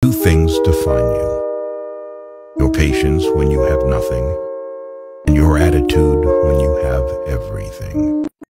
Two things define you: your patience when you have nothing, and your attitude when you have everything.